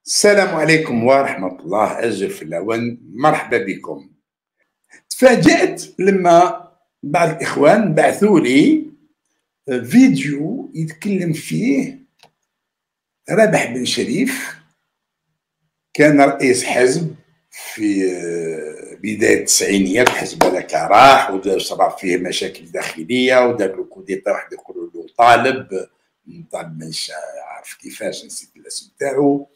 السلام عليكم ورحمة الله أجل في الأوان، مرحبا بكم. تفاجأت لما بعض الإخوان بعثوا لي فيديو يتكلم فيه رابح بن شريف. كان رئيس حزب في بداية التسعينيات، الحزب هذاك راح وصرا فيه مشاكل داخلية ودار له كوديتا، واحد يقولوا له طالب مانيش عارف كيفاش، نسيت الاسم تاعو.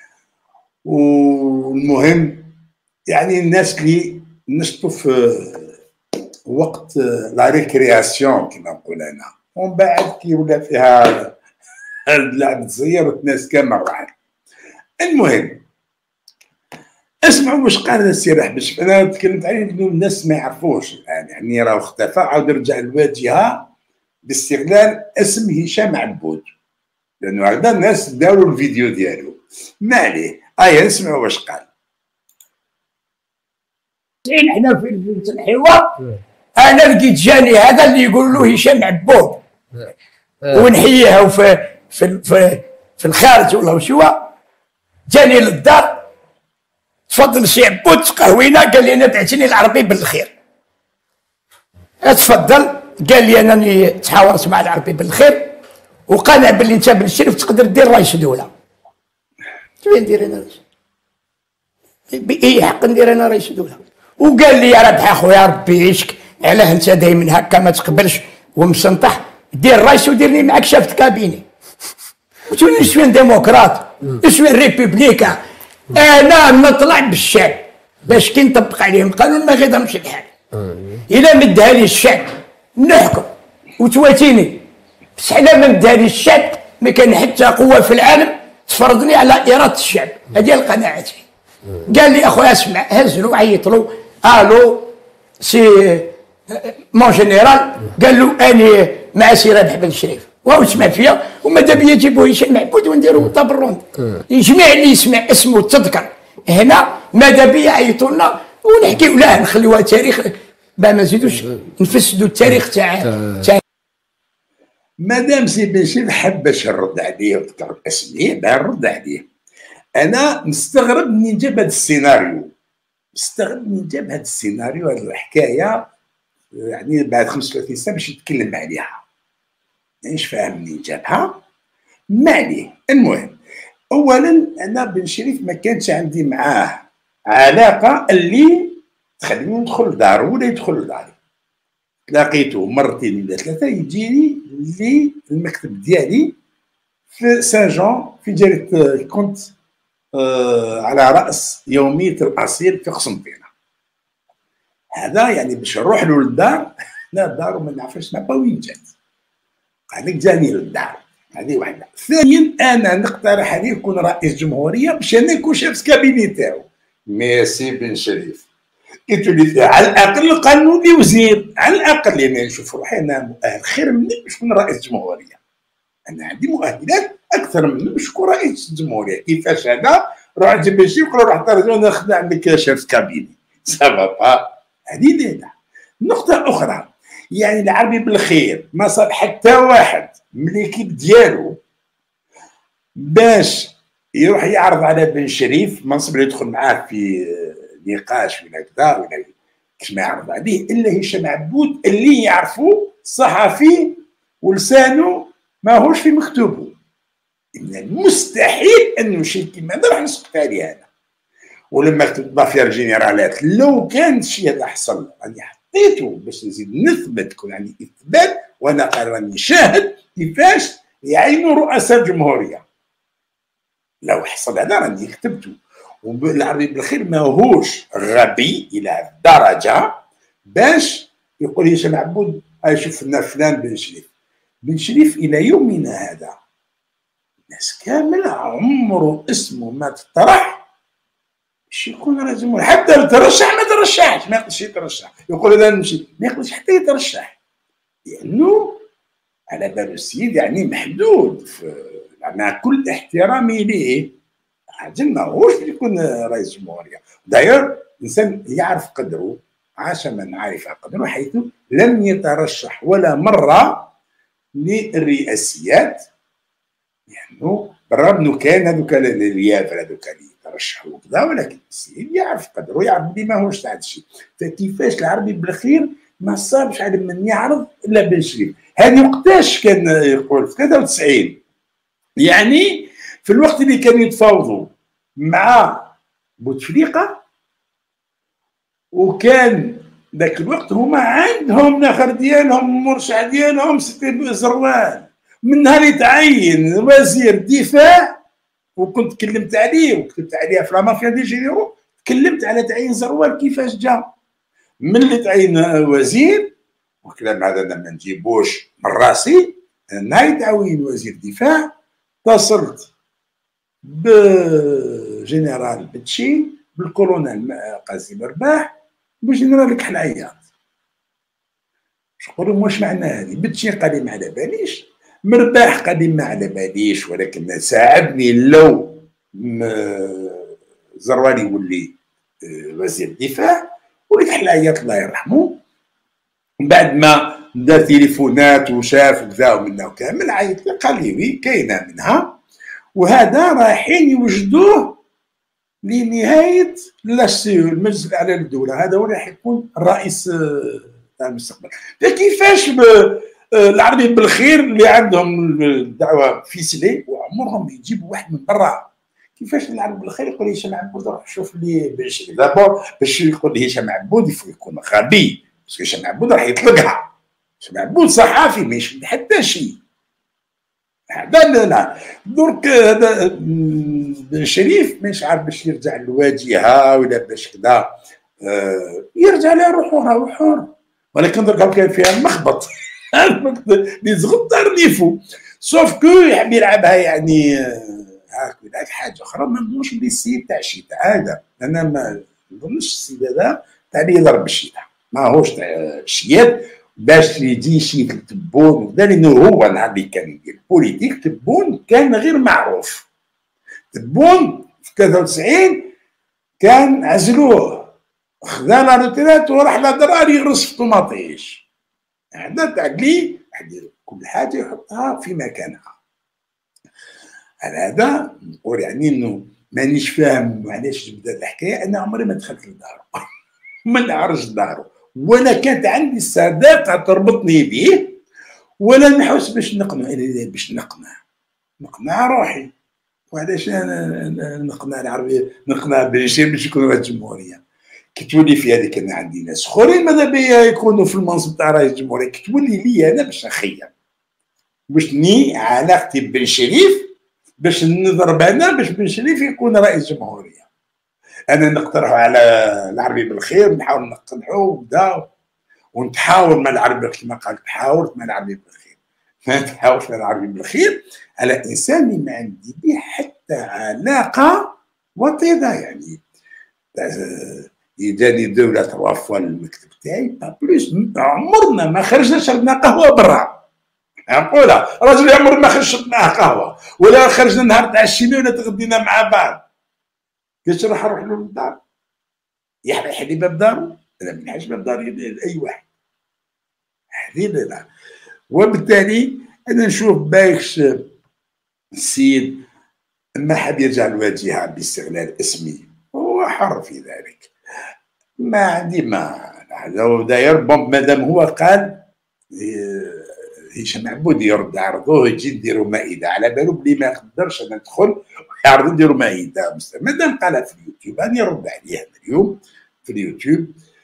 والمهم يعني الناس اللي نشطوا في وقت لا ريكرياسيون كما نقول انا، ومن بعد كي ولا فيها اللعب تزير والناس كامل راحت. المهم اسمعوا واش قال السي رابح بن شريف. انا تكلمت عليه لانه الناس ما يعرفوش الان، يعني راه اختفى، عاود رجع الواجهه باستغلال اسم هشام عبود، لانه هكذا الناس داروا الفيديو ديالو. ما عليه، نسمعوا واش قال. احنا في الحوار انا لقيت جاني هذا اللي يقول له هشام عبود ونحييه في الخارج ولا وشو، جاني للدار، تفضل سي عبود قهوينا، قال لي انا بعتني العربي بالخير. تفضل، قال لي انني تحاورت مع العربي بالخير وقنع باللي انت بن شريف تقدر دير رئيس دوله. كيف ندير انا باي حق ندير انا رئيس دوله؟ وقال لي يا ربح اخويا ربي يعيشك، علاه انت دايما هكا ما تقبلش ومسنطح، دير رئيس وديرني معك شافت كابيني. وتولي شوين ديمقراط شوين ريبوبليكا. انا نطلع بالشعب باش كي نطبق عليهم القانون ما غيضرمش الحال. الا مدها لي الشعب نحكم وتواتيني، بصح الا ما مدها لي الشعب ما كان حتى قوه في العالم تفرضني على اراده الشعب. هذه القناعه تاعي. قال لي اخويا اسمع، هزلو عيط له، الو سي مون جينيرال، قال له اني مع سي رابح بن شريف، وهو سمع فيا وماذا بيا يجيبوا هشام عبود ونديروا طابروند. الجميع اللي يسمع اسمه وتذكر هنا ماذا بيا يعيطوا لنا ونحكيو، لا نخليوها تاريخ ما نزيدوش نفسدوا التاريخ تاع. مادام سي بن شريف حب باش نرد عليه وذكر اسمي نرد عليه. انا مستغرب منين جاب هذا السيناريو، هذا الحكايه يعني بعد 35 سنه باش يتكلم عليها، مانيش فاهم منين جابها. ما عليه. المهم اولا انا بن شريف ما كانش عندي معاه علاقه اللي تخليني ندخل لدارو ولا يدخل لداري. لقيته مرتين ولا ثلاثه يجيني للمكتب ديالي في سان جون في جريده، كنت على راس يوميه الاصيل في قسنطينه. هذا يعني باش نروح له للدار، لا الدار ما نعرفش ما وين جات، قال لك جاني للدار. هذه واحده. ثانيا انا نقترح عليه يكون رئيس جمهوريه باش انا نكون شاف كابيني تاعو. ميرسي بن شريف، قلت له على الاقل قانون لي وزير، على الاقل يعني نشوف روحي انا مؤهل خير مني باش نكون رئيس جمهوريه. انا عندي مؤهلات اكثر منه باش نكون رئيس جمهوريه. كيفاش هذا؟ روح عند بن شريف قول له روح انا خدام عندك شاف كابيني سافا. هذه ليله. نقطه اخرى، يعني العربي بالخير ما صاب حتى واحد من ليكيب ديالو باش يروح يعرض على بن شريف منصب اللي يدخل معاه في نقاش ولا كذا ولا كيش ما يعرض عليه الا هشام عبود اللي يعرفوا صحفي ولسانه ماهوش في مكتوبه. من المستحيل انه شيء كيما هذا راح نسقط عليه انا. ولما كتبت ضافير جينيرالات لو كان شي هذا حصل راني حطيته باش نزيد نثبت، كون عندي اثبات وانا راني شاهد كيفاش يعينوا رؤساء الجمهوريه. لو حصل هذا راني كتبته. والعربي بالخير ماهوش غبي الى درجه باش يقول هشام عبود شوف لنا فلان بن شريف الى يومنا هذا الناس كامله عمره اسمه ما تطرح باش يكون رئيس جمهوريه. حتى ترشح ما ترشحش، ما يقدرش يترشح، يقول انا نمشي، ما يقدرش حتى يترشح لانه على بال السيد يعني محدود. مع كل احترامي ليه عاجل ماهوش باش يكون رئيس جمهوريه. داير انسان يعرف قدره، عاش من عرف قدره، حيث لم يترشح ولا مره للرئاسيات، لانه بالرغم انه كان هذوك اليافر هذوك اللي ترشحوا وكذا، ولكن السيد يعرف قدره، يعرف بلي ماهوش تاع الشيء. فكيفاش العربي بالخير ما صابش على من يعرض الا بن شريف. هذه وقتاش كان يقول في 93، يعني في الوقت اللي كانوا يتفاوضوا مع بوتفليقه، وكان ذاك الوقت هما عندهم نخر ديالهم، مرشح ديالهم سيتي زروان. من نهار يتعين وزير دفاع، وكنت تكلمت عليه وكتبت عليها في لامافيا دي جينيرو، تكلمت على تعيين زروان كيفاش جا. من اللي تعين وزير، والكلام هذا انا ما نجيبوش من راسي، نهار تعين وزير دفاع اتصلت بجنرال بتشي، بالكولونيل قاسم رباح، بالجنرال كحل شكون واش معنى هذه؟ بتشي قال لي ما على باليش، مرباح قال لي ما على باليش، ولكن ساعدني لو زرواني يولي وزير الدفاع. وليت حلايات الله يرحمه، من بعد ما دار تليفونات وشاف وكذا ومنها وكامل، عيط لي قال لي وي كاينه منها، وهذا رايحين يوجدوه لنهايه المجلس الاعلى للدوله، هذا هو راح يكون الرئيس تاع المستقبل. فكيفاش العربي بالخير اللي عندهم الدعوه في سلي وعمرهم يجيبوا واحد من برا، كيفاش العربي بالخير يقول لي هشام عبود روح شوف لي باش دابور، باش يقول لي هشام عبود يكون غبي، باسكو هشام عبود راح يطلقها. هشام عبود صحافي ما يشد حتى شيء. هذا لا درك هذا بن شريف مش عارف باش يرجع للواجهه ولا باش كذا، يرجع لروحه راهو حر، ولكن درك كان فيها المخبط اللي زغط دار ليفو، سوف كو يحب يلعبها يعني هاك حاجه اخرى. ما نظنش بلي السيد تاع الشتاء هذا، انا ما نظنش السيد هذا تاع اللي يضرب الشتاء، ماهوش تاع الشياد باش يجي شي تبون وكذا، لانه هو نهار اللي كان يدير بوليتيك تبون كان غير معروف. تبون في 93 كان عزلوه، خذا لا روتيرات وراح لدراري يغرس في طوماطيش. هذا تاع لي يدير كل حاجه يحطها في مكانها. على هذا نقول يعني انه مانيش فاهم علاش بدات الحكايه. انا عمري ما دخلت لدارو ما نعرفش دارو، وانا كانت عندي الصداقه تربطني به، ولا نحوس باش نقنع، باش نقنع روحي. وعلاش انا نقنع العربيه، نقنع بشيء باش يكون رئيس الجمهوريه. كي تولي في هذيك انا عندي ناس اخرين ماذا بيا يكونوا في المنصب تاع رئيس الجمهوريه، كي تولي لي انا باش نخيم، باش ني علاقتي بن شريف، باش نضرب انا باش بن شريف يكون رئيس جمهوريه. انا نقترح على العربي بالخير، نحاول نقنعه وكذا، ونتحاور مع العربي كما قال تحاورت مع العربي بالخير. ما تحاورش مع العربي بالخير على انسان اللي ما عندي به حتى علاقه وطيده، يعني يجاني دوله توفى المكتب تاعي با بلوس، عمرنا ما خرجنا شربنا قهوه برا. نقولها راجل عمر ما خرج معاه قهوه، ولا خرجنا نهار تعشينا ولا تغدينا مع بعض. كيفاش راح نروح له للدار؟ يحل باب دارو؟ انا ما نحلش باب داري لاي واحد. هذه لا. وبالتالي انا نشوف باكش السيد ما حاب يرجع للواجهه باستغلال اسمي، هو حر في ذلك، ما عندي ما داير بومب. مادام هو قال هشام عبود يرد عرضوه يجي نديروا مائده، على بالو بلي ما نقدرش انا ندخل يعرضوا نديروا مائده. مادام قالها في اليوتيوب انا نرد عليها اليوم في اليوتيوب.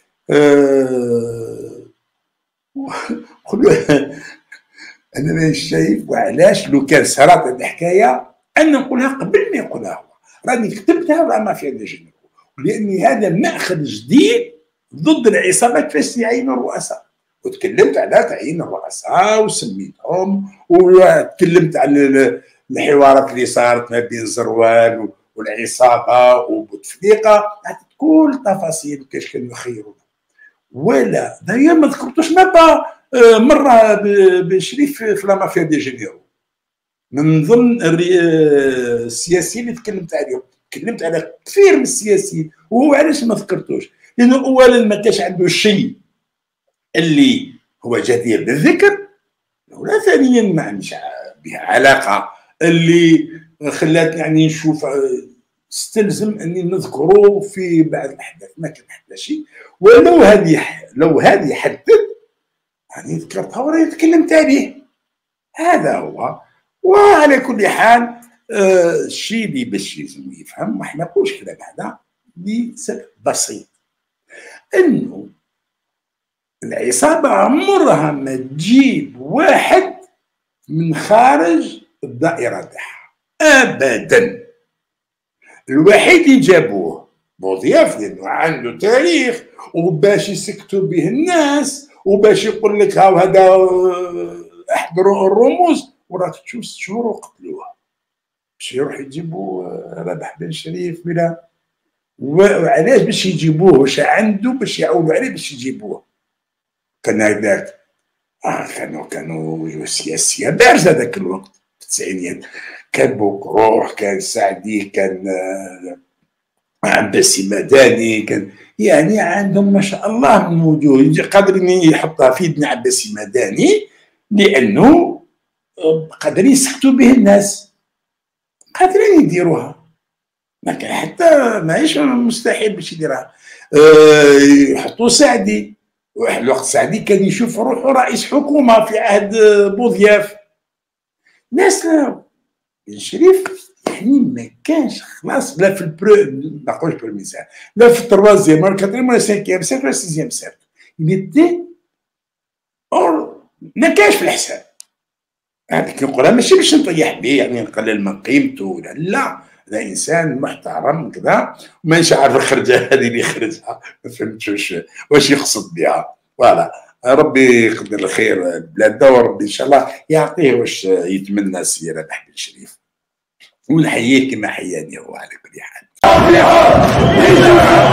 انا مانيش شايف، وعلاش لو كان صارت الحكايه انا نقولها قبل ما يقولها هو، راني كتبتها ولا ما فيها ديجا، لاني هذا ماخذ جديد ضد العصابات فاش يعينوا الرؤساء. وتكلمت على تعيين الرؤساء وسميتهم، وتكلمت على الحوارات اللي صارت ما بين زروال والعصابه وبوتفليقه، عطيت كل التفاصيل كيفاش كانوا يخيروا. ولا دايما ما ذكرتوش مابا مره بشريف في لا مافيا دي جينيرو. من ضمن السياسيين اللي تكلمت عليهم، تكلمت على كثير من السياسيين، وهو علاش ما ذكرتوش؟ لانه اولا ما كانش عنده شيء اللي هو جدير بالذكر، ولا ثانيا ما عندش بها علاقه اللي خلاتني يعني نشوف، استلزم اني نذكره في بعض الاحداث. ما كان حتى شيء، لو هذه حدث يعني ذكرتها وراني تكلمت عليه. هذا هو. وعلى كل حال الشيء اللي باش لازم يفهم، ما نقولش كذا بعدا لسبب بسيط، انه العصابه عمرها ما تجيب واحد من خارج الدائره تاعها ابدا. الوحيد اللي جابوه بوضياف لانه عنده تاريخ وباش يسكتوا به الناس وباش يقول لك هاو هذا احضروا الرموز، وراك تشوف 6 شهور وقتلوه باش يروح يجيبوا رابح بن شريف بلا. وعلاش باش يجيبوه؟ واش عنده باش يعولوا عليه باش يجيبوه؟ كان هذاك كانوا سياسيه بارزه ذاك الوقت في التسعينيات. كان بوكروح، كان سعدي، كان عباسي مداني، كان يعني عندهم ما شاء الله من وجوه قادرين يحطها في يدنا عباسي مداني، لانه قادرين يسكتوا به الناس، قادرين يديروها. ما كان حتى ماهيش مستحيل باش يديرها. يحطوا سعدي، واحد الوقت سعدي كان يشوف روحه رئيس حكومه في عهد بوضياف. ناس بن شريف يعني ما كانش خلاص، لا في ما نقولش بالمثال، لا في التروازيام ولا الكاتريم ولا السانكيام سيرك ولا السيزيام سيرك، ما كانش في الحساب. هذيك نقولها ماشي باش نطيح به يعني نقلل من قيمته ولا لا، هذا انسان محترم كذا، ومانيش عارف الخرجه هذه اللي خرجها، ما فهمتش واش يقصد بها. فوالا، ربي يقدر الخير البلاد، وربي ان شاء الله يعطيه واش يتمنى السي رابح بن شريف، ونحييه كما حياني هو على كل حال.